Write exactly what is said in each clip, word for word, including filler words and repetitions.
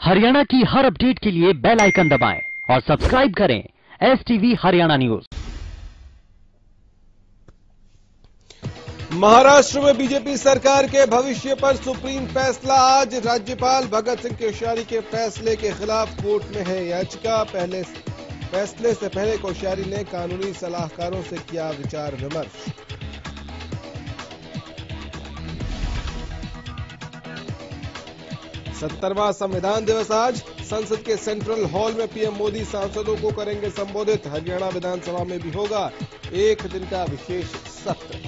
हरियाणा की हर अपडेट के लिए बेल आइकन दबाएं और सब्सक्राइब करें S TV Haryana news. Maharashtra में बीजेपी सरकार के भविष्य पर सुप्रीम फैसला आज। राज्यपाल भगत सिंह कोश्यारी के फैसले के खिलाफ कोर्ट में है याचिका। पहले फैसले से पहले कोश्यारी ने कानूनी सलाहकारों से किया विचार विमर्श। सत्तरवां संविधान दिवस आज। संसद के सेंट्रल हॉल में पीएम मोदी सांसदों को करेंगे संबोधित। हरियाणा विधानसभा में भी होगा एक दिन का विशेष सत्र।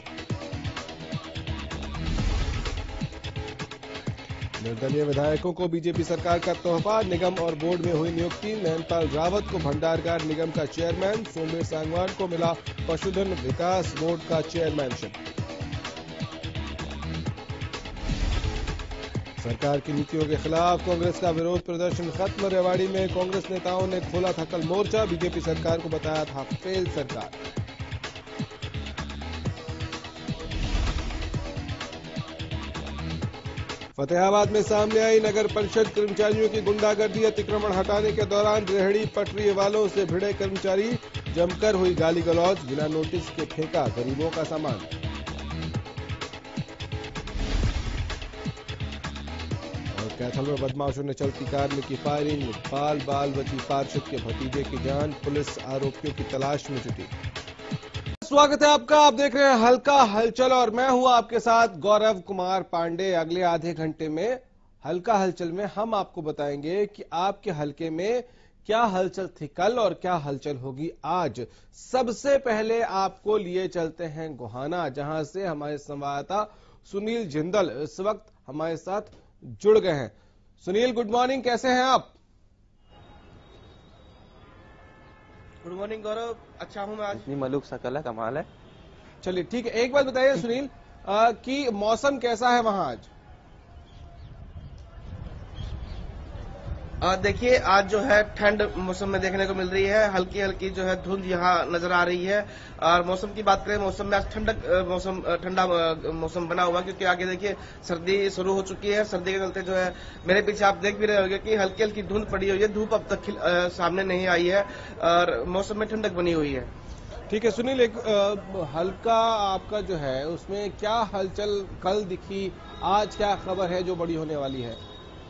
निर्दलीय विधायकों को बीजेपी सरकार का तोहफा। निगम और बोर्ड में हुई नियुक्ति। नैनपाल रावत को भंडारगार निगम का चेयरमैन, सोमेर सांगवान को मिला पशुधन विकास बोर्ड का चेयरमैनशिप। सरकार की नीतियों के खिलाफ कांग्रेस का विरोध प्रदर्शन खत्म। रेवाड़ी में कांग्रेस नेताओं ने खोला था कल मोर्चा। बीजेपी सरकार को बताया था फेल सरकार। फतेहाबाद में सामने आई नगर परिषद कर्मचारियों की गुंडागर्दी। अतिक्रमण हटाने के दौरान रेहड़ी पटरी वालों से भिड़े कर्मचारी। जमकर हुई गाली गलौज। बिना नोटिस के फेंका गरीबों का सामान। कैथल में बदमाशों ने चलती कार में की फायरिंग। बाल बाल बची पार्षद के भतीजे की जान। पुलिस आरोपियों की तलाश में जुटी। स्वागत है आपका। आप देख रहे हैं हल्का हलचल और मैं हूं आपके साथ गौरव कुमार पांडे। अगले आधे घंटे में हल्का हलचल में हम आपको बताएंगे कि आपके हलके में क्या हलचल थी कल और क्या हलचल होगी आज। सबसे पहले आपको लिए चलते हैं गोहाना, जहां से हमारे संवाददाता सुनील जिंदल इस वक्त हमारे साथ जुड़ गए हैं। सुनील, गुड मॉर्निंग, कैसे हैं आप? गुड मॉर्निंग गौरव, अच्छा हूं मैं। आज इतनी मलूक शकल है, कमाल है। चलिए ठीक है, एक बात बताइए सुनील आ, कि मौसम कैसा है वहां आज? देखिए आज जो है ठंड मौसम में देखने को मिल रही है। हल्की हल्की जो है धुंध यहाँ नजर आ रही है। और मौसम की बात करें, मौसम में आज ठंडक मौसम ठंडा मौसम बना हुआ, क्योंकि आगे देखिए सर्दी शुरू हो चुकी है। सर्दी के चलते जो है मेरे पीछे आप देख भी रहे होंगे कि हल्की हल्की धुंध पड़ी हुई है। धूप अब तक आ, सामने नहीं आई है और मौसम में ठंडक बनी हुई है। ठीक है सुनील, एक आ, हल्का आपका जो है उसमें क्या हलचल कल दिखी, आज क्या खबर है जो बड़ी होने वाली है?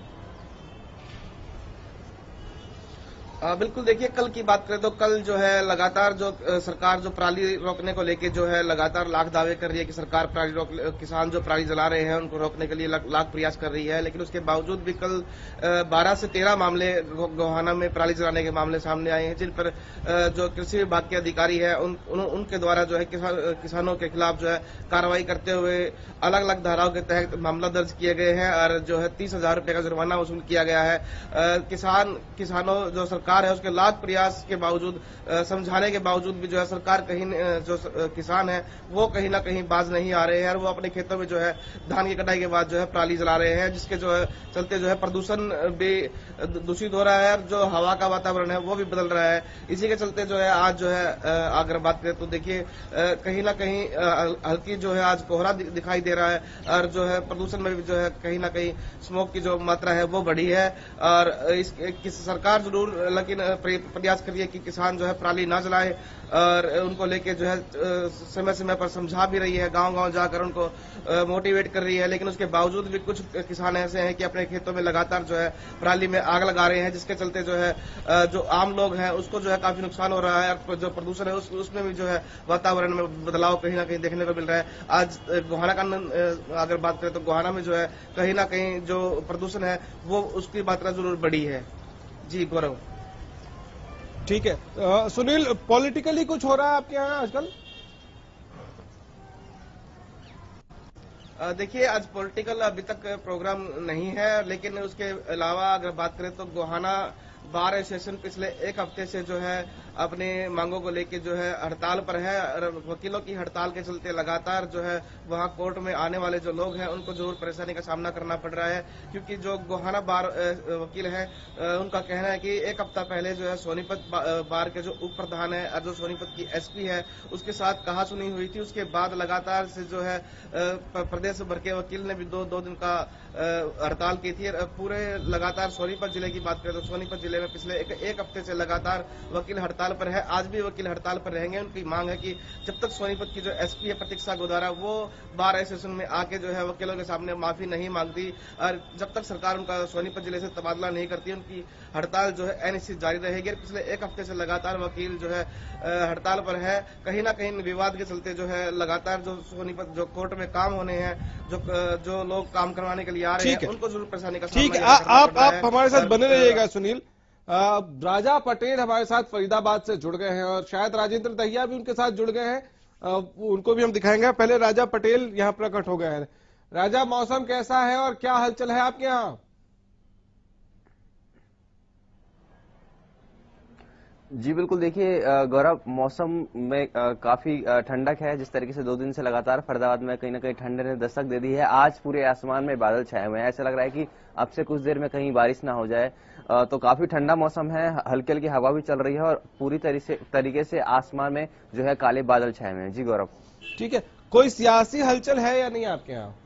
आ, बिल्कुल, देखिए कल की बात करें तो कल जो है लगातार जो आ, सरकार जो पराली रोकने को लेके जो है लगातार लाख दावे कर रही है कि सरकार पराली रोक, किसान जो पराली जला रहे हैं उनको रोकने के लिए लाख प्रयास कर रही है। लेकिन उसके बावजूद भी कल बारह से तेरह मामले गोहाना में पराली जलाने के मामले सामने आए हैं, जिन पर आ, जो कृषि विभाग के अधिकारी है उन, उन, उनके द्वारा जो है किसान, किसानों के खिलाफ जो है कार्रवाई करते हुए अलग अलग धाराओं के तहत मामला दर्ज किए गए हैं और जो है तीस हजार रुपए का जुर्माना वसूल किया गया है। आ, किसान किसानों जो सरकार है उसके लाख प्रयास के बावजूद, समझाने के बावजूद भी जो है सरकार कहीं जो किसान है वो कहीं ना कहीं बाज नहीं आ रहे हैं और वो अपने खेतों में जो है धान की कटाई के बाद जो है पराली जला रहे हैं, जिसके जो है चलते जो है प्रदूषण भी दूषित हो रहा है और जो हवा का वातावरण है वो भी बदल रहा है। इसी के चलते जो है आज जो है अगर बात करें तो देखिए कहीं ना कहीं हल्की जो है आज कोहरा दिखाई दे रहा है और जो है प्रदूषण में भी जो है कहीं ना कहीं स्मोक की जो मात्रा है वो बढ़ी है। और इस सरकार जरूर लेकिन प्रयास करिए कि किसान जो है पराली ना जलाए और उनको लेके जो है समय समय पर समझा भी रही है, गांव गांव जाकर उनको मोटिवेट कर रही है। लेकिन उसके बावजूद भी कुछ किसान ऐसे हैं कि अपने खेतों में लगातार जो है पराली में आग लगा रहे हैं, जिसके चलते जो है जो आम लोग हैं उसको जो है काफी नुकसान हो रहा है और जो प्रदूषण है उस, उसमें भी जो है वातावरण में बदलाव कहीं ना कहीं देखने को मिल रहा है। आज गोहाना का अगर बात करें तो गोहाना में जो है कहीं ना कहीं जो प्रदूषण है वो उसकी मात्रा जरूर बढ़ी है। जी गौरव। ठीक है आ, सुनील, पॉलिटिकली कुछ हो रहा है आपके यहाँ आजकल? देखिए आज पॉलिटिकल अभी तक प्रोग्राम नहीं है, लेकिन उसके अलावा अगर बात करें तो गोहाना बार एसोसिएशन पिछले एक हफ्ते से जो है अपनी मांगों को लेकर जो है हड़ताल पर है और वकीलों की हड़ताल के चलते लगातार जो है वहां कोर्ट में आने वाले जो लोग हैं उनको जरूर परेशानी का सामना करना पड़ रहा है, क्योंकि जो गोहाना बार वकील है उनका कहना है कि एक हफ्ता पहले जो है सोनीपत बार के जो उप प्रधान है और जो सोनीपत की एसपी है उसके साथ कहा सुनी हुई थी। उसके बाद लगातार से जो है प्रदेश भर के वकील ने भी दो दो दिन का हड़ताल की थी। पूरे लगातार सोनीपत जिले की बात करें तो सोनीपत जिले में पिछले एक, एक हफ्ते से लगातार वकील हड़ताल पर है। आज भी वकील हड़ताल पर रहेंगे। उनकी मांग है कि जब तक सोनीपत की जो एसपी है प्रतीक्षा गोदारा वो बार एसोसिएशन में आके जो है वकीलों के सामने माफी नहीं मांगती और जब तक सरकार उनका सोनीपत जिले से तबादला नहीं करती उनकी हड़ताल जो है अनिश्चित जारी रहेगी। पिछले एक हफ्ते से लगातार वकील जो है हड़ताल पर है। कहीं ना कहीं विवाद के चलते जो है लगातार जो सोनीपत जो कोर्ट में काम होने हैं, जो जो लोग काम करवाने के लिए आ रहे हैं उनको जरूर परेशानी का ठीक है। आप आप हमारे साथ बने रहिएगा सुनील। आ, राजा पटेल हमारे साथ फरीदाबाद से जुड़ गए हैं और शायद राजेंद्र दहिया भी उनके साथ जुड़ गए हैं। आ, उनको भी हम दिखाएंगे। पहले राजा पटेल यहाँ प्रकट हो गए हैं। राजा, मौसम कैसा है और क्या हलचल है आपके यहाँ? जी बिल्कुल, देखिए गौरव, मौसम में काफी ठंडक है। जिस तरीके से दो दिन से लगातार फरीदाबाद में कहीं ना कहीं ठंड ने दस्तक दे दी है। आज पूरे आसमान में बादल छाए हुए हैं। ऐसा लग रहा है कि अब से कुछ देर में कहीं बारिश ना हो जाए। तो काफी ठंडा मौसम है, हल्की हल्की हवा भी चल रही है और पूरी तरीके से आसमान में जो है काले बादल छाए हुए हैं। जी गौरव, ठीक है। कोई सियासी हलचल है या नहीं आपके यहाँ?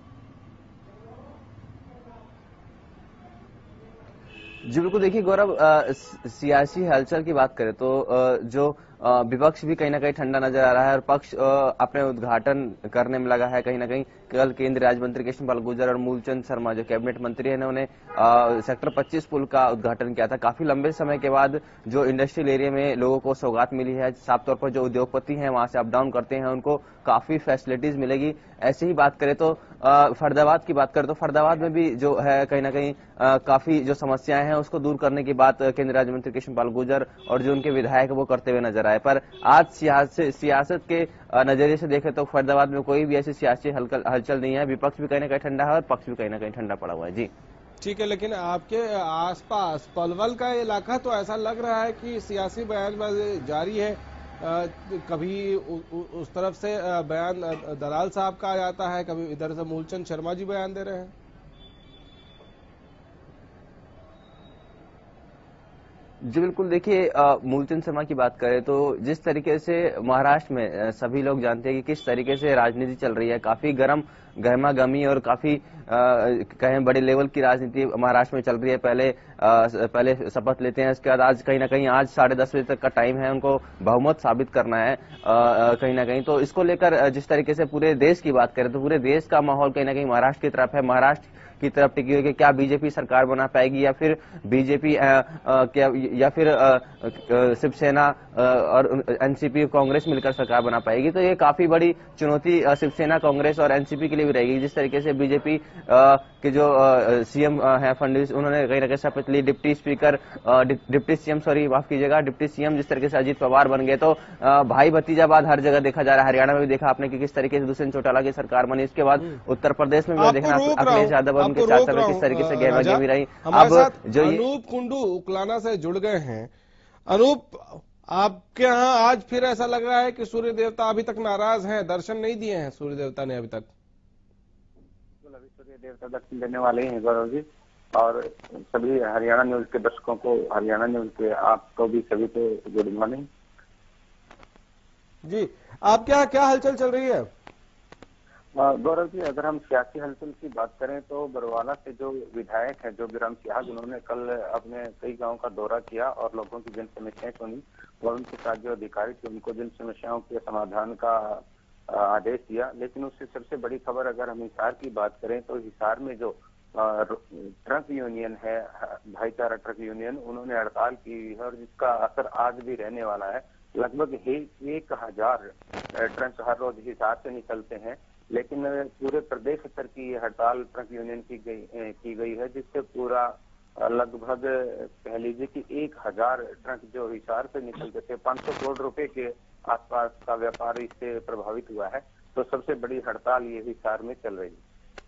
जी बिल्कुल, देखिए गौरव, सियासी हलचल की बात करें तो आ, जो विपक्ष भी कहीं ना कहीं ठंडा नजर आ रहा है और पक्ष अपने उद्घाटन करने में लगा है। कहीं ना कहीं कल केंद्रीय राज्य मंत्री कृष्णपाल गुर्जर और मूलचंद शर्मा जो कैबिनेट मंत्री है, इन्होंने सेक्टर पच्चीस पुल का उद्घाटन किया था। काफी लंबे समय के बाद जो इंडस्ट्रियल एरिया में लोगों को सौगात मिली है। साफ तौर पर जो उद्योगपति हैं वहां से अप डाउन करते हैं उनको काफी फैसिलिटीज मिलेगी। ऐसे ही बात करें तो फरीदाबाद की बात करें तो फरीदाबाद में भी जो है कहीं ना कहीं आ, काफी जो समस्याएं हैं उसको दूर करने की बात केंद्रीय राज्य मंत्री कृष्णपाल गुर्जर और जो उनके विधायक वो करते हुए नजर आए। पर आज सियासत सियासत के नजरिए से देखें तो फरीदाबाद में कोई भी ऐसी सियासी हलचल नहीं है। विपक्ष भी कहीं ना कहीं ठंडा है और पक्ष भी कहीं ना कहीं ठंडा पड़ा हुआ है। जी ठीक है, लेकिन आपके आसपास पलवल का इलाका तो ऐसा लग रहा है कि सियासी बयानबाजी जारी है। आ, कभी उ, उ, उस तरफ से बयान दलाल साहब का आ जाता है, कभी इधर से मूलचंद शर्मा जी बयान दे रहे हैं। जी बिल्कुल, देखिए मूलचंद शर्मा की बात करें तो जिस तरीके से महाराष्ट्र में सभी लोग जानते हैं कि किस तरीके से राजनीति चल रही है, काफी गर्म गहमा गमी और काफी कहें बड़े लेवल की राजनीति महाराष्ट्र में चल रही है। पहले आ, पहले शपथ लेते हैं, इसके बाद आज कहीं ना कहीं आज साढ़े दस बजे तक का टाइम है, उनको बहुमत साबित करना है आ, कहीं ना कहीं। तो इसको लेकर जिस तरीके से पूरे देश की बात करें तो पूरे देश का माहौल कहीं ना कहीं महाराष्ट्र की तरफ है। महाराष्ट्र की तरफ टिकी हुई कि क्या बीजेपी सरकार बना पाएगी या फिर बीजेपी क्या या फिर शिवसेना और एनसीपी कांग्रेस मिलकर सरकार बना पाएगी। तो ये काफी बड़ी चुनौती शिवसेना कांग्रेस और एनसीपी के लिए भी रहेगी। जिस तरीके से बीजेपी के जो सीएम हैं फडणवीस, उन्होंने कहीं ना कहीं शपथ ली। Deputy speaker deputy CM sorry माफ कीजिएगा डिप्टी सीएम जिस तरीके से अजीत पवार बन गए। तो भाई भतीजावाद हर जगह देखा जा रहा है। हरियाणा में भी देखा आपने कि किस तरीके से दुष्यंत चौटाला की सरकार बनी। इसके बाद उत्तर प्रदेश में भी देखना अखिलेश यादव उनके चार साल में किस तरीके से गहमा रही। अब जो अनूप कुंडू उकलाना से जुड़ गए हैं। अनूप, आपके यहाँ आज फिर ऐसा लग रहा है कि सूर्य देवता अभी तक नाराज हैं, दर्शन नहीं दिए हैं सूर्य देवता ने अभी तक। अभी सूर्य देवता दर्शन देने वाले हैं गौरव जी, और सभी हरियाणा न्यूज के दर्शकों को, हरियाणा न्यूज के आपको भी सभी को गुड मॉर्निंग। जी, आपके यहाँ क्या हलचल चल रही है? गौरव जी, अगर हम सियासी हलचल की बात करें तो बरवाला से जो विधायक है जो विराम सिहाग, उन्होंने कल अपने कई गांव का दौरा किया और लोगों की जिन समस्याएं सुनी और उनके साथ जो अधिकारी थे उनको जिन समस्याओं के समाधान का आदेश दिया। लेकिन उससे सबसे बड़ी खबर अगर हम हिसार की बात करें तो हिसार में जो ट्रक यूनियन है, भाईचारा ट्रक यूनियन, उन्होंने हड़ताल की है और जिसका असर आज भी रहने वाला है। लगभग एक हजार ट्रक हर रोज हिसार से निकलते हैं, लेकिन पूरे प्रदेश स्तर की ये हड़ताल ट्रक यूनियन की गई की गई है, जिससे पूरा लगभग कह लीजिए कि एक हजार ट्रक जो हिसार से निकलते थे, पाँच सौ करोड़ रुपए के आसपास का व्यापार इससे प्रभावित हुआ है। तो सबसे बड़ी हड़ताल ये हिसार में चल रही है।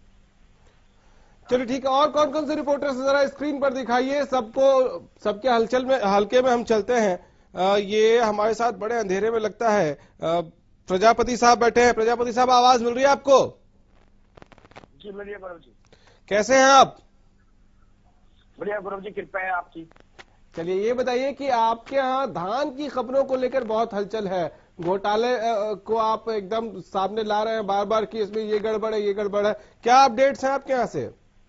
चलिए ठीक है, और कौन कौन से रिपोर्टर्स जरा स्क्रीन पर दिखाइए सबको, सबके हलचल में हल्के में हम चलते हैं। आ, ये हमारे साथ बड़े अंधेरे में लगता है। आ, प्रजापति साहब बैठे हैं। प्रजापति साहब, आवाज मिल रही है आपको? जी मिल रही है गौरव जी। कैसे हैं आप? बढ़िया गौरव जी, कृपा है आपकी। चलिए ये बताइए कि आपके यहाँ धान की खबरों को लेकर बहुत हलचल है, घोटाले को आप एकदम सामने ला रहे हैं बार बार कि इसमें ये गड़बड़ है ये गड़बड़ है, क्या अपडेट्स हैं आपके यहाँ से?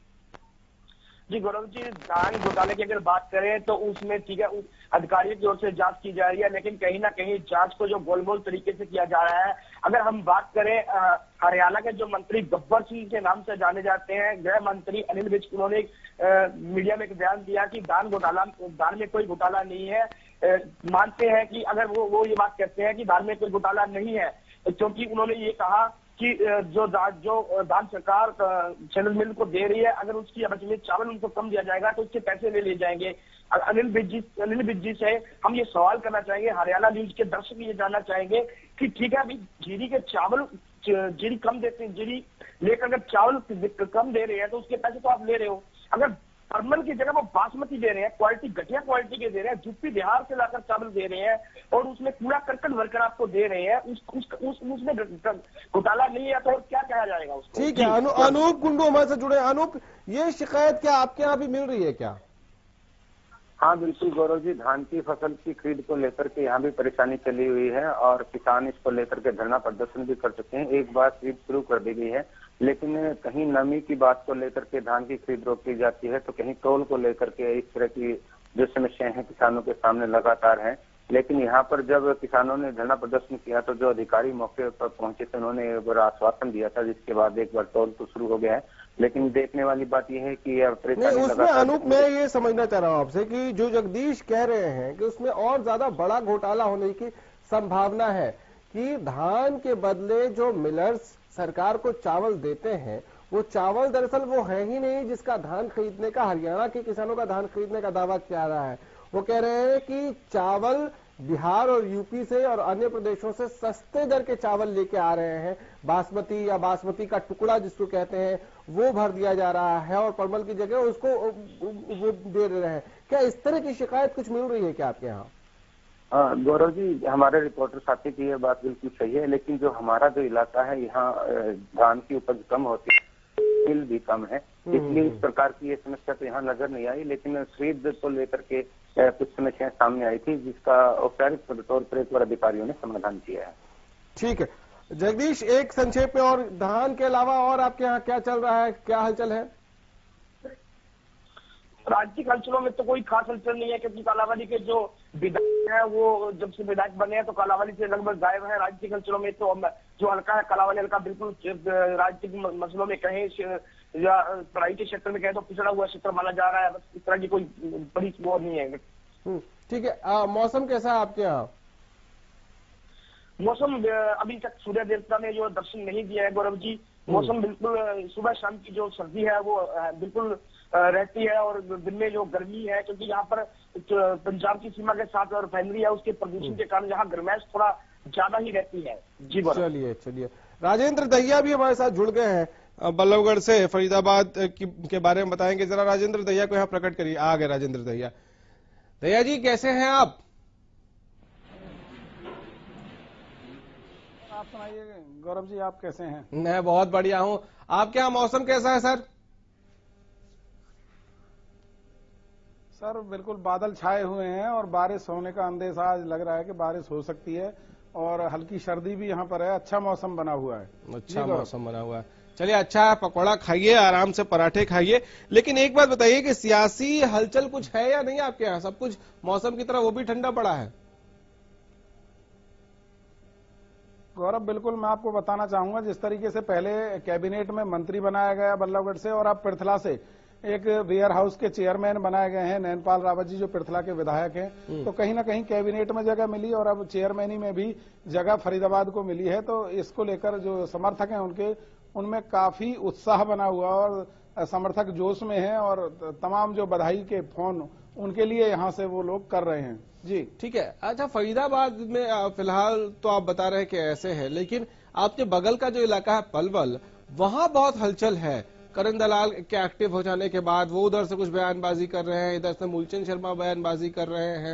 जी गौरव जी, धान घोटाले की अगर बात करें तो उसमें ठीक है उस अधिकारियों की ओर से जांच की जा रही है, लेकिन कहीं ना कहीं जांच को जो गोलमोल तरीके से किया जा रहा है। अगर हम बात करें हरियाणा के जो मंत्री गब्बर सिंह के नाम से जाने जाते हैं, गृह मंत्री अनिल विज, उन्होंने एक मीडिया में एक बयान दिया कि धान घोटाला धान में कोई घोटाला नहीं है। आ, मानते हैं कि अगर वो वो ये बात कहते हैं कि धान में कोई घोटाला नहीं है, क्योंकि उन्होंने ये कहा कि जो जो धान सरकार चैनल मिल को दे रही है, अगर उसकी अवधि में चावल उनको कम दिया जाएगा तो उसके पैसे ले लिए जाएंगे। अनिल विज जी अनिल विज जी से हम ये सवाल करना चाहेंगे, हरियाणा न्यूज के दर्शक ये जानना चाहेंगे कि ठीक है अभी जीरी के चावल जीरी कम देते हैं, जीरी लेकर अगर चावल कम दे रहे हैं तो उसके पैसे तो आप ले रहे हो। अगर परमल की जगह वो बासमती दे रहे हैं, क्वालिटी घटिया क्वालिटी के दे रहे हैं, यूपी बिहार से लाकर चावल दे रहे हैं और उसमें कूड़ा करकट भरकर आपको दे रहे हैं, उस, उस, उस, उसमें घोटाला नहीं है तो और क्या कहा जाएगा उसको। ठीक है, अनु, अनूप कुंडू हमारे साथ जुड़े। अनूप, ये शिकायत क्या आपके यहाँ भी मिल रही है क्या? हाँ बिल्कुल गौरव जी, धान की फसल की खरीद को लेकर के यहाँ भी परेशानी चली हुई है और किसान इसको लेकर के धरना प्रदर्शन भी कर चुके हैं। एक बार खरीद शुरू कर दी गई है, लेकिन कहीं नमी की बात को लेकर के धान की खरीद रोक दी जाती है, तो कहीं तोल को लेकर के इस तरह की जो समस्याएं हैं किसानों के सामने लगातार हैं। लेकिन यहाँ पर जब किसानों ने धरना प्रदर्शन किया तो जो अधिकारी मौके पर पहुंचे थे उन्होंने एक बार आश्वासन दिया था, जिसके बाद एक बार तोल तो शुरू हो गया है। लेकिन देखने वाली बात यह है कि यह नहीं, उसमें अनूप मैं ये समझना चाह रहा हूँ आपसे कि जो जगदीश कह रहे हैं कि उसमें और ज्यादा बड़ा घोटाला होने की संभावना है कि धान के बदले जो मिलर्स सरकार को चावल देते हैं वो चावल दरअसल वो है ही नहीं जिसका धान खरीदने का हरियाणा के किसानों का धान खरीदने का दावा किया रहा है। वो कह रहे हैं कि चावल बिहार और यूपी से और अन्य प्रदेशों से सस्ते दर के चावल लेके आ रहे हैं, बासमती या बासमती का टुकड़ा जिसको कहते हैं वो भर दिया जा रहा है और परमल की जगह उसको वो दे रहे हैं। क्या इस तरह की शिकायत कुछ मिल रही है क्या आपके यहाँ? गौरव जी, हमारे रिपोर्टर साथी की यह बात बिल्कुल सही है, लेकिन जो हमारा जो इलाका है यहाँ धान की उपज कम होती है, मिल भी कम है, इसलिए इस प्रकार की ये समस्या तो यहाँ नजर नहीं आई। लेकिन खरीद को लेकर के कुछ समस्याएं सामने आई थी जिसका औपचारिक तौर पर एक बार अधिकारियों ने समाधान किया है। ठीक है जगदीश, एक संक्षेप में और धान के अलावा और आपके यहाँ क्या चल रहा है, क्या हलचल है? राजनीतिक हलचलों में तो कोई खास हलचल नहीं है, क्योंकि कालावाली के जो विधायक है वो जब से विधायक बने हैं तो कालावाली से लगभग गायब है। राजनीतिक हलचलों में तो जो हल्का है कालावाली हल्का बिल्कुल राजनीतिक मसलों में कहें या पढ़ाई के क्षेत्र में कहें तो पिछड़ा हुआ क्षेत्र माना जा रहा है। बस इस तरह की कोई बड़ी वो नहीं है। ठीक है, मौसम कैसा है आपके यहाँ? मौसम अभी तक सूर्य देवता ने जो दर्शन नहीं दिया है गौरव जी। मौसम बिल्कुल सुबह शाम की जो सर्दी है वो बिल्कुल रहती है और दिन में जो गर्मी है, क्योंकि यहाँ पर पंजाब की सीमा के साथ और रिफाइनरी है उसके प्रदूषण के कारण यहाँ गर्माइश थोड़ा ज्यादा ही रहती है। जी चलिए चलिए राजेंद्र दहिया भी हमारे साथ जुड़ गए हैं बल्लभगढ़ से, फरीदाबाद के बारे में बताएंगे। जरा राजेंद्र दहिया को यहाँ प्रकट करिए। आ गए राजेंद्र दहिया। दहिया जी कैसे हैं आप? आप सुनाइए गौरव जी, आप कैसे हैं? मैं बहुत बढ़िया हूं। आपके यहाँ मौसम कैसा है सर? सर बिल्कुल बादल छाए हुए हैं और बारिश होने का अंदेशा आज लग रहा है कि बारिश हो सकती है और हल्की सर्दी भी यहाँ पर है। अच्छा मौसम बना हुआ है। अच्छा मौसम बना हुआ है, चलिए अच्छा है। पकौड़ा खाइए, आराम से पराठे खाइए। लेकिन एक बात बताइए कि सियासी हलचल कुछ है या नहीं आपके यहाँ? सब कुछ मौसम की तरह वो भी ठंडा पड़ा है? गौरव बिल्कुल मैं आपको बताना चाहूंगा, जिस तरीके से पहले कैबिनेट में मंत्री बनाया गया बल्लभगढ़ से और अब पृथला से एक वेयर हाउस के चेयरमैन बनाए गए हैं नैनपाल रावत जी जो पृथला के विधायक हैं, तो कहीं ना कहीं कैबिनेट में जगह मिली और अब चेयरमैनी में भी जगह फरीदाबाद को मिली है। तो इसको लेकर जो समर्थक हैं उनके उनमें काफी उत्साह बना हुआ और समर्थक जोश में हैं और तमाम जो बधाई के फोन उनके लिए यहाँ से वो लोग कर रहे हैं। जी ठीक है। अच्छा, फरीदाबाद में फिलहाल तो आप बता रहे हैं कि ऐसे है, लेकिन आपके बगल का जो इलाका है पलवल, वहां बहुत हलचल है। करण दलाल के एक्टिव हो जाने के बाद वो उधर से कुछ बयानबाजी कर रहे हैं, इधर से मूलचंद शर्मा बयानबाजी कर रहे हैं।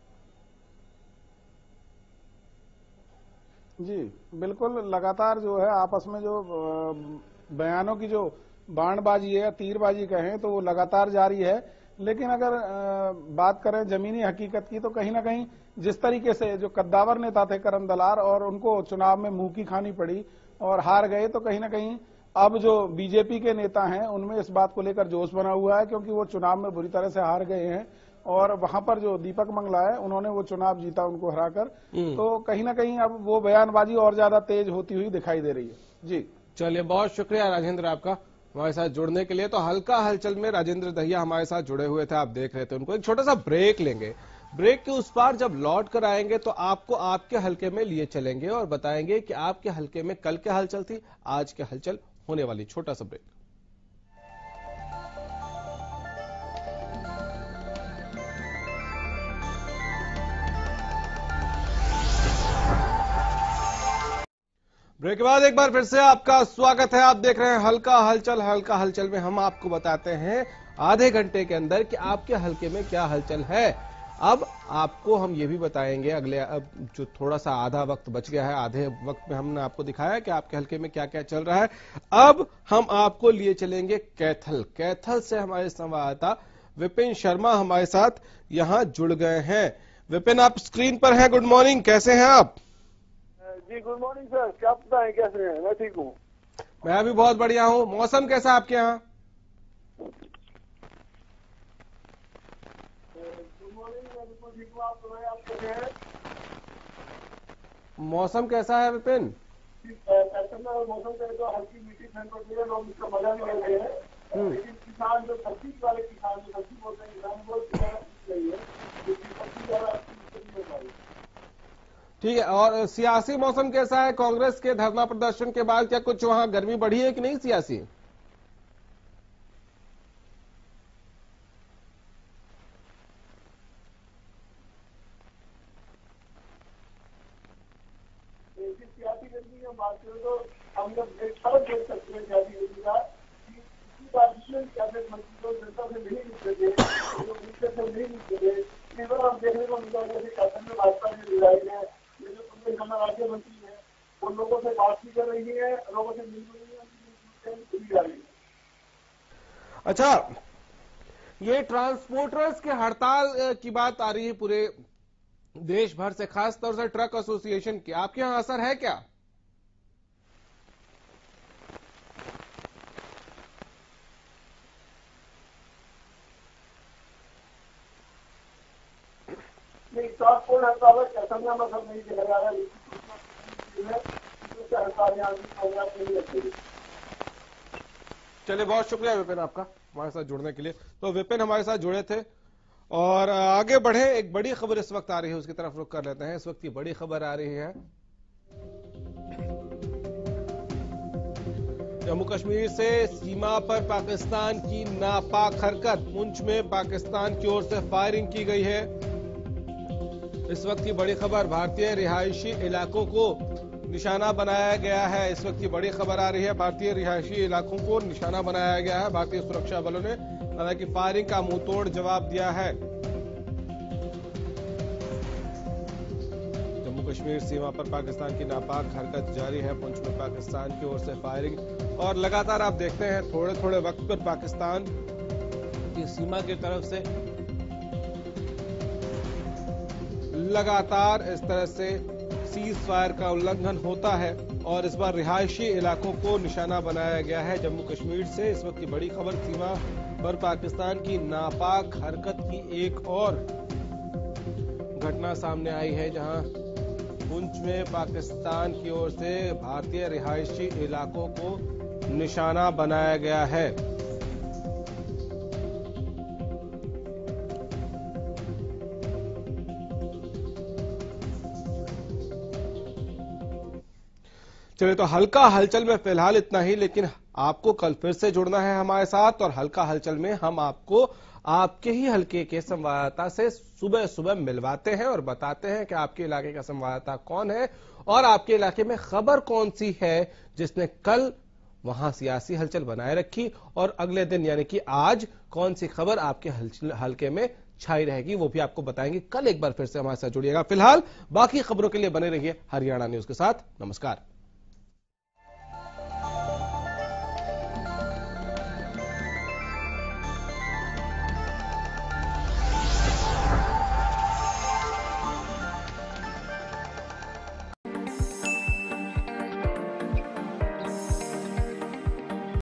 जी बिल्कुल, लगातार जो है आपस में जो बयानों की जो बाणबाजी है, तीरबाजी कहें तो वो लगातार जारी है। लेकिन अगर बात करें जमीनी हकीकत की तो कहीं ना कहीं जिस तरीके से जो कद्दावर नेता थे करण दलाल और उनको चुनाव में मुंह की खानी पड़ी और हार गए, तो कहीं ना कहीं अब जो बीजेपी के नेता हैं उनमें इस बात को लेकर जोश बना हुआ है, क्योंकि वो चुनाव में बुरी तरह से हार गए हैं और वहां पर जो दीपक मंगला है उन्होंने वो चुनाव जीता उनको हराकर। तो कहीं ना कहीं अब वो बयानबाजी और ज्यादा तेज होती हुई दिखाई दे रही है। जी चलिए, बहुत शुक्रिया राजेंद्र आपका हमारे साथ जुड़ने के लिए। तो हल्का हलचल में राजेंद्र दहिया हमारे साथ जुड़े हुए थे, आप देख रहे थे उनको। एक छोटा सा ब्रेक लेंगे, ब्रेक के उस पार जब लौट कर आएंगे तो आपको आपके हलके में लिए चलेंगे और बताएंगे कि आपके हलके में कल क्या हलचल थी, आज क्या हलचल होने वाली। छोटा सा ब्रेक। ब्रेक के बाद एक बार फिर से आपका स्वागत है। आप देख रहे हैं हल्का हलचल। हल्का हलचल में हम आपको बताते हैं आधे घंटे के अंदर कि आपके हलके में क्या हलचल है। अब आपको हम ये भी बताएंगे अगले, अब जो थोड़ा सा आधा वक्त बच गया है, आधे वक्त में हमने आपको दिखाया कि आपके हलके में क्या क्या चल रहा है। अब हम आपको लिए चलेंगे कैथल। कैथल से हमारे संवाददाता विपिन शर्मा हमारे साथ यहां जुड़ गए हैं। विपिन, आप स्क्रीन पर हैं। गुड मॉर्निंग, कैसे हैं आप? जी गुड मॉर्निंग सर, क्या पता है कैसे हैं? मैं ठीक हूँ। मैं भी बहुत बढ़िया हूँ। मौसम कैसा आपके यहाँ? मौसम कैसा है विपिन? मौसम का तो हल्की मीठी ठंड पड़ती है, लोग इसका मजा भी ले रहे हैं। लेकिन किसान जो सब्जी वाले किसान जो सब्जी बोलते हैं, किसान बहुत चाहिए, सब्जी ज्यादा हो पाई। ठीक है, और सियासी मौसम कैसा है? कांग्रेस के धरना प्रदर्शन के बाद क्या कुछ वहां गर्मी बढ़ी है कि नहीं सियासी? सियासी गर्मी की बात करें तो हम लोग एक फर्क देख सकते हैं सियासी गर्मी का। पिछली बार कैबिनेट मंत्री को जनता से नहीं मिलते थे, मिनिस्टर से नहीं मिलते थे। इस बार हम देखने को मिला जैसे शासन में भाजपा के विधायक है, राज्य मंत्री है, उन लोगों से बात भी कर रही है, लोगों से मिल रही है। अच्छा, ये ट्रांसपोर्टर्स के हड़ताल की बात आ रही है पूरे देश भर से, खास तौर से ट्रक एसोसिएशन की। आपके यहां असर है क्या? नहीं, ट्रांसपोर्ट हड़ताल कैसा मतलब नहीं दिया जा रहा है। चलिए, बहुत शुक्रिया विपिन आपका हमारे साथ जुड़ने के लिए। तो विपिन हमारे साथ जुड़े थे और आगे बढ़े। एक बड़ी खबर इस वक्त आ रही है, उसकी तरफ रुख कर लेते हैं। इस वक्त की बड़ी खबर आ रही है जम्मू कश्मीर से सीमा पर पाकिस्तान की नापाक हरकत। पुंछ में पाकिस्तान की ओर से फायरिंग की गई है। इस वक्त की बड़ी खबर, भारतीय रिहायशी इलाकों को निशाना बनाया गया है। इस वक्त की बड़ी खबर आ रही है, भारतीय रिहायशी इलाकों को निशाना बनाया गया है। भारतीय सुरक्षा बलों ने हालांकि फायरिंग का मुंहतोड़ जवाब दिया है। जम्मू कश्मीर सीमा पर पाकिस्तान की नापाक हरकत जारी है। पुंछ में पाकिस्तान की ओर से फायरिंग और लगातार आप देखते हैं थोड़े थोड़े वक्त पर पाकिस्तान की सीमा की तरफ से लगातार इस तरह से सीज फायर का उल्लंघन होता है और इस बार रिहायशी इलाकों को निशाना बनाया गया है जम्मू कश्मीर से। इस वक्त की बड़ी खबर, सीमा पर पाकिस्तान की नापाक हरकत की एक और घटना सामने आई है, जहां पुंछ में पाकिस्तान की ओर से भारतीय रिहायशी इलाकों को निशाना बनाया गया है। चलिए, तो हल्का हलचल में फिलहाल इतना ही, लेकिन आपको कल फिर से जुड़ना है हमारे साथ और हल्का हलचल में हम आपको आपके ही हलके के संवाददाता से सुबह सुबह मिलवाते हैं और बताते हैं कि आपके इलाके का संवाददाता कौन है और आपके इलाके में खबर कौन सी है जिसने कल वहां सियासी हलचल बनाए रखी और अगले दिन यानी कि आज कौन सी खबर आपके हलके में छाई रहेगी, वो भी आपको बताएंगे। कल एक बार फिर से हमारे साथ जुड़िएगा। फिलहाल बाकी खबरों के लिए बने रहिए हरियाणा न्यूज के साथ। नमस्कार।